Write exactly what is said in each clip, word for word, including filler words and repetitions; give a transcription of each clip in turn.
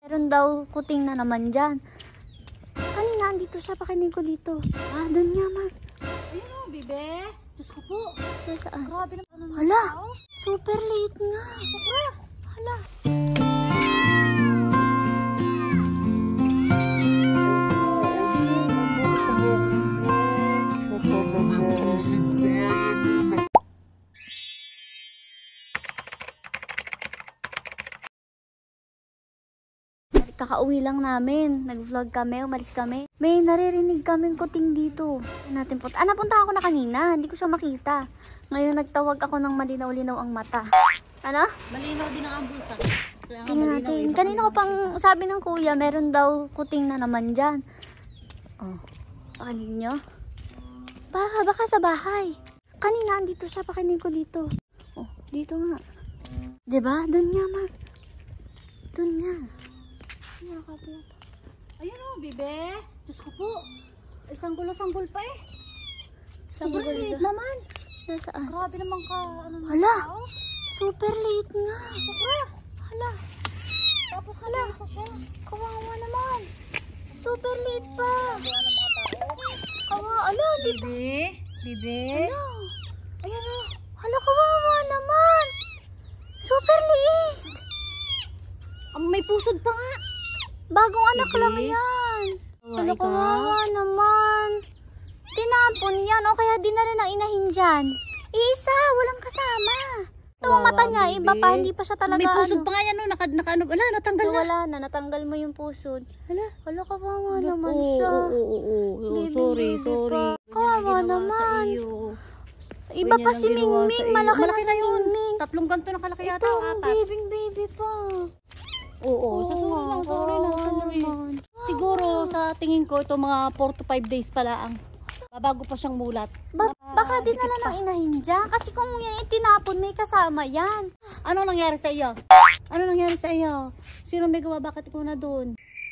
Meron daw kuting na naman dyan. Kanina, andito siya. Pakinin ko dito. Ah, doon niya, man. Ayun o, bibe. Diyos ko po. Saan? Grabe naman. Hala, super late nga. Hala. Kakauwi lang namin. Nag-vlog kami, umalis kami. May naririnig kaming kuting dito. Natin punta. Ah, napunta ako na kanina. Hindi ko siya makita. Ngayon nagtawag ako ng malinaw-linaw ang mata. Ano? Malinaw din ang bulsa. Tingnan natin. Kanina ko pang sabi ng kuya, meron daw kuting na naman dyan. Oh, pakinig nyo. Para baka sa bahay. Kanina andito siya, pakinig ko dito. Oh, dito nga. Diba? Doon nga, ma. Doon nga. Ayun o, bibe. Diyos ko po. Isang gulo-sanggol pa eh. Sobrang late naman. Nasaan? Grabe naman ka. Ano Hala. Super late nga. Hala. Tapos hala. Siya. Kawawa naman. Super late pa. Kawawa. Ala, bibe. Bibe. Hala. Ayan o. Hala, kawawa naman. Super late. Um, may pusod pa nga. Bagong anak Bibi? lang yan. Ano Kawawa kawawa naman. Tinapon yan o kaya di na rin ang inahin dyan. Isa, walang kasama. Ito ang mata niya, Bibi. iba pa, hindi pa siya talaga May pusod ano. pa nga yan o. Naka, naka, ano, wala, natanggal So, na. wala na, natanggal mo yung pusod. Hala. Hala, kawawa Oo, naman oo, siya. oo, oo, oo. Baby, Sorry, baby sorry. pa. Kawawa Ginawa naman. sa iyo. Iba Ganyan pa ang si ginawa Mingming, sa iyo. malaki, Malaki na na si yun. Mingming. Tatlong ganto na kalaki yata. Ito, o apat. baby, baby pa. Oo, sa sorry lang, sorry lang, sorry. Siguro sa tingin ko ito mga four to five days pala ang bago pa siyang mulat. Ba baka dinala ng inahin dyan. Kasi kung yan itinapon, may kasama yan. Ano nangyari sa iyo? Ano nangyari sa iyo? Sino may gawa? Bakit ikaw na doon?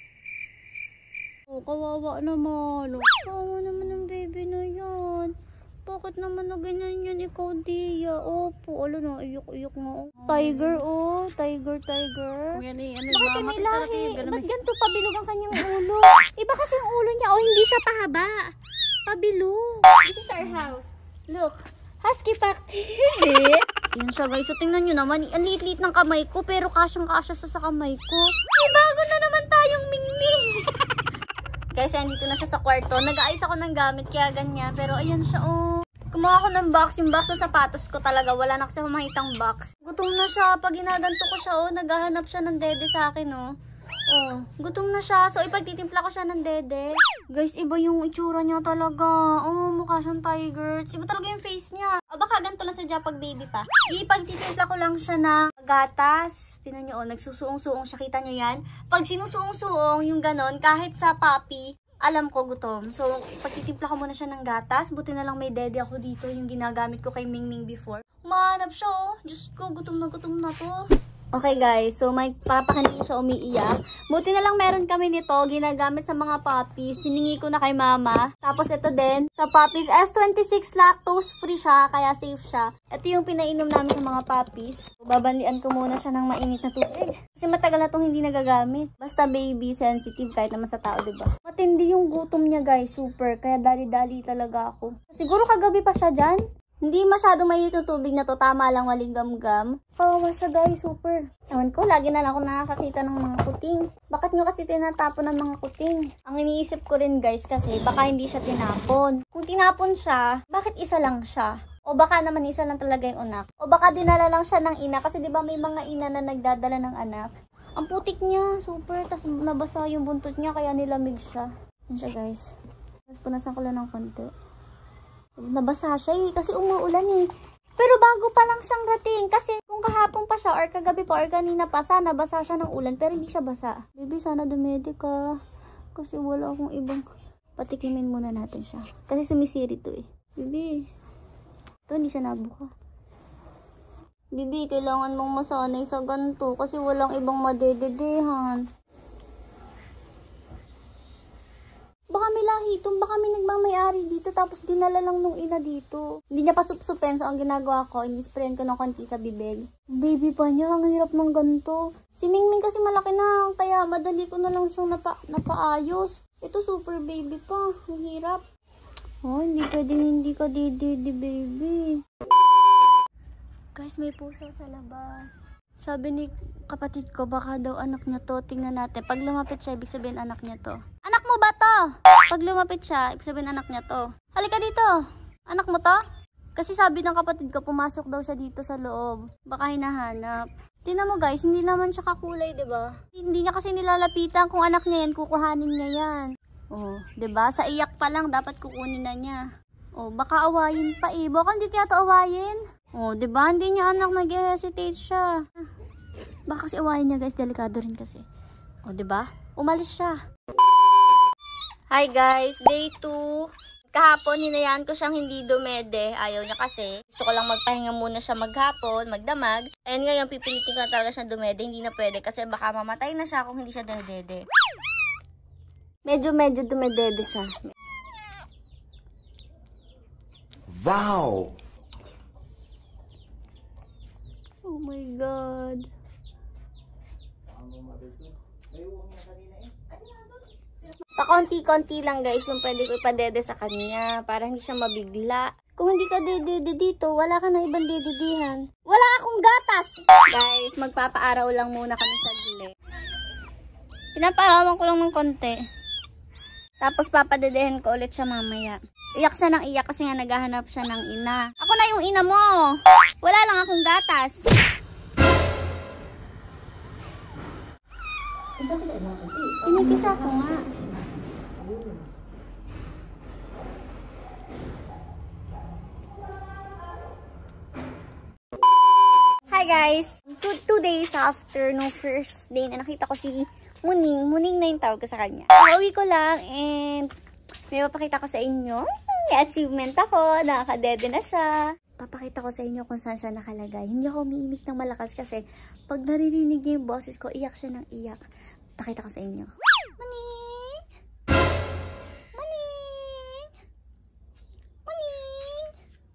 Oh, kawawa naman. Kawawa naman ang baby na yan. Bakit naman na ganyan yan ikaw, Dia? Opo, alo na, iyok-iyok nga. Oh. Tiger, oh. Tiger, tiger. Kung yan eh, ano, Bakit may mamatis talaga lahi? yung ganun Ba't eh. ganito pabilog ang kanyang ulo? Iba kasi yung ulo niya. Oh, hindi siya pahaba. Pabilog. This is our house. Look. Husky Pakti. Yan siya, guys. So, tingnan nyo naman. Ang liit-liit ng kamay ko, pero kasyang-kasya sa sa kamay ko. Ay, bago na naman tayong Mingming. Guys, andito na siya sa kwarto. Nag-aayos ako ng gamit, kaya ganyan. Pero ayan siya, oh. Kumuha ako ng box. Yung box na sapatos ko talaga. Wala na kasi makitang box. Gutom na siya. Pag ginaganto ko siya, oh, naghahanap siya ng dede sa akin, oh. Oh, gutom na siya. So, ipagtitimpla ko siya ng dede. Guys, iba yung itsura niya talaga. Oh, mukha siyang tiger. Iba talaga yung face niya. O, baka ganito lang siya pag baby pa. Ipagtitimpla ko lang siya ng gatas. Tingnan niyo, oh, nagsusuong-suong siya. Kita niyo yan? Pag sinusuong-suong, yung ganon, kahit sa puppy, alam ko gutom. So, pagtitimpla ko muna siya ng gatas. Buti na lang may dede ako dito. Yung ginagamit ko kay Mingming before. Umahanap siya, oh. Diyos ko, gutom na gutom na to. Okay guys, so may papakanina siya umiiyak. Buti na lang meron kami nito, ginagamit sa mga puppies. Siningi ko na kay mama. Tapos ito din, sa puppies, S twenty-six lactose free siya, kaya safe siya. Ito yung pinainom namin sa mga puppies. So, babanlian ko muna siya ng mainit na tubig. Kasi matagal na itong hindi nagagamit. Basta baby sensitive kahit naman sa tao, diba? Matindi yung gutom niya guys, super. Kaya dali-dali talaga ako. Siguro kagabi pa siya dyan. Hindi masyado mainit yung tubig na to. Tama lang, waling gam-gam. Kawawa siya guys, super. Ewan ko, lagi na lang ako nakakakita ng mga kuting. Bakit nyo kasi tinatapon ng mga kuting? Ang iniisip ko rin guys kasi baka hindi siya tinapon. Kung tinapon siya, bakit isa lang siya? O baka naman isa lang talaga yung anak. O baka dinala lang siya ng ina. Kasi di ba may mga ina na nagdadala ng anak. Ang putik niya, super. Tapos nabasa yung buntot niya kaya nilamig siya. Yan siya guys. Tapos punasan ko lang ng konti. Nabasa siya eh, kasi umuulan eh. Pero bago pa lang siyang rating, kasi kung kahapon pa siya, or kagabi pa, or kanina pa, sana basa siya ng ulan, pero hindi siya basa. Baby, sana dumedi ka. Kasi wala akong ibang... Patikimin muna natin siya. Kasi sumisiri to eh. Baby, ito hindi siya nabuka. Baby, kailangan mong masanay sa ganito, kasi walang ibang madededehan. Baka may lahi ito, baka may nagmamayari dito, tapos dinala lang nung ina dito. Hindi niya pa supsupen, so ang ginagawa ko, inisprayan ko ng konti sa bibig. Baby pa niya, ang hirap ng ganito. Si Mingming kasi malaki na, kaya madali ko na lang siyang napa, napaayos. Ito super baby pa, ang hirap. Oh, hindi pwedeng hindi ka dididi baby. Guys, may pusa sa labas. Sabi ni kapatid ko, baka daw anak niya to. Tingnan natin. Pag lumapit siya, ibig sabihin anak niya to. Anak mo ba to? Pag lumapit siya, ibig sabihin anak niya to. Halika dito. Anak mo to? Kasi sabi ng kapatid ko, pumasok daw siya dito sa loob. Baka hinahanap. Tingnan mo guys, hindi naman siya kakulay, 'di ba? Hindi niya kasi nilalapitan kung anak niya yan, kukuhanin niya yan. Oh, 'di ba? Sa iyak pa lang dapat kukunin na niya. Oh, baka awayin pa eh. Baka hindi kaya to awayin. Oh, 'di ba? Hindi niya anak, nag-hesitate siya. Baka kasi awayin niya, guys, delikado rin kasi. Oh, 'di ba? Umalis siya. Hi guys, day two. Kahapon, hinayaan ko siyang hindi dumede. Ayaw niya kasi. Gusto ko lang magpahinga muna siya maghapon, magdamag. And ngayon, pipilitin ko na talaga siyang dumede. Hindi na pwede kasi baka mamatay na siya kung hindi siya dumede. Medyo-medyo dumedede siya. Wow! Oh my God. Pa-konti-konti lang guys yung pwede ko ipadede sa kanya para hindi siya mabigla. Kung hindi ka dedede dito, wala ka na ibang dededihan. Wala akong gatas! Guys, magpapaaraw lang muna kami sa gili. Pinapaarawan ko lang ng konti. Tapos papadedehin ko ulit siya mamaya. Iyak siya ng iyak kasi nga naghahanap siya ng ina. Ako na yung ina mo! Wala lang akong gatas. Pinigisa ko nga. Hi guys! Two, two days after no first day na nakita ko si Muning. Muning na yung tawag ko sa kanya. Pauwi ko lang and may papakita ko sa inyo. May achievement ako. Nakakadede na siya. Papakita ko sa inyo kung saan siya nakalagay. Hindi ako umiimik ng malakas kasi pag naririnig niya yung boses ko, iyak siya ng iyak. Pakita ko sa inyo. Muning! Muning! Muning!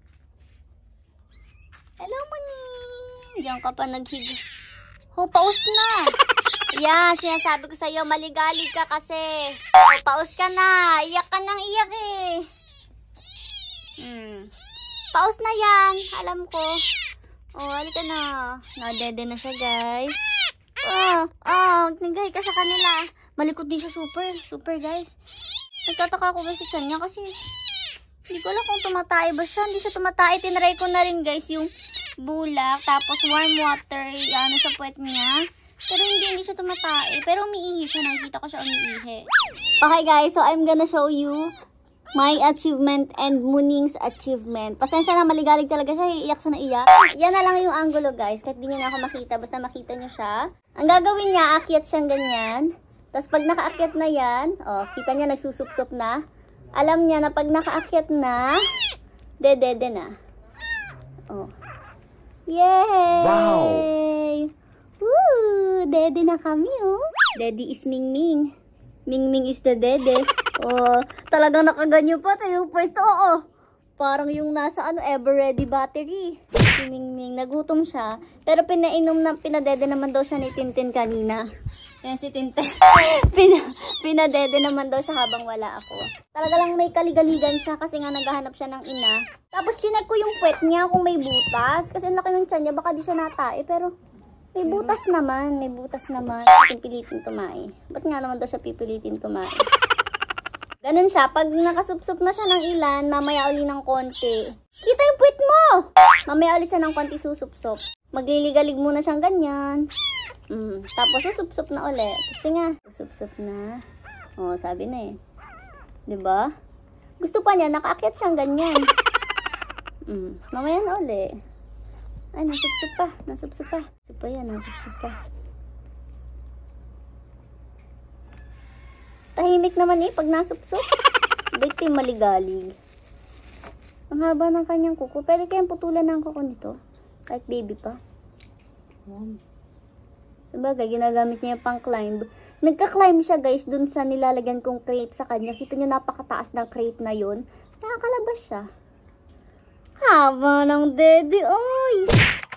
Hello, Muning! Diyan ka pa naghiga. Oh, paus na! Yan, sinasabi ko sa'yo, maligalig ka kasi. Oh, paus ka na. Iyak ka ng iyak eh. Hmm. Paus na yan. Alam ko. Oh, halika na. Nadede na siya, guys. Oh, oh, nagay ka sa kanila. Malikot din siya super. Super, guys. Nagtataka ako kasi sa kanya kasi hindi ko alam kung tumatay ba siya. Hindi siya tumatay. Tinry ko na rin, guys, yung bulak. Tapos warm water. Ano sa puwet niya. Pero hindi, hindi siya tumatay. Pero umiihi siya. Nakikita ko siya umiihi. Okay, guys. So, I'm gonna show you my achievement and Muning's achievement. Pasensya na, maligalig talaga siya. Iiyak siya na iyak. Yan na lang yung angulo, guys. Kahit di niyo na ako makita. Basta makita niyo siya. Ang gagawin niya, akyat siyang ganyan. Tapos pag nakaakyat na yan, oh, kita niya nagsusup-sup na. Alam niya na pag nakaakyat na, dedede na. Oh. Yay! Wow! Woo! Dede na kami, oh. Daddy is Mingming. Mingming is the dede. Oh, talagang nakaganyo pa tayo pwesto. Oo. Parang yung nasa ano, ever ready battery. Si Mingming, nagutom siya. Pero pinainom na, pinadede naman daw siya ni Tintin kanina. Yan si Tintin. Pina, pinadede naman daw siya habang wala ako. Talaga lang may kaligaligan siya kasi nga naghahanap siya ng ina. Tapos chinek ko yung puwet niya kung may butas. Kasi ang laki ng tiyan niya, baka di siya natae. Pero may butas naman, may butas naman. Pipilitin tumae. Ba't nga naman daw siya pipilitin tumae? Ganun siya, pag nakasupsup na siya ng ilan, mamaya uli ng konti. Kita yung puwit mo! Mamaya uli siya ng konti susupsup. Magliligalig muna siyang ganyan. Mm. Tapos susupsup na uli. Gusto nga, susupsup na. Oh, sabi na eh. Diba? Gusto pa niya, nakaakyat siyang ganyan. Mm. Mamaya na uli. Ay, nasupsup pa. Nasupsup pa. Nasupsup pa yan. Nasupsup pa. Tahimik naman eh pag nasupsup. Ba't yung maligalig? Ang haba ng kanyang kuko. Pwede kayang putulan ng kuko nito. Kahit baby pa. Sabagay, ginagamit niya yung pang climb. Nagka-climb siya guys dun sa nilalagyan kong crate sa kanya. Kita nyo napakataas ng crate na yun. Nakakalabas siya. Haba ng dede, oy!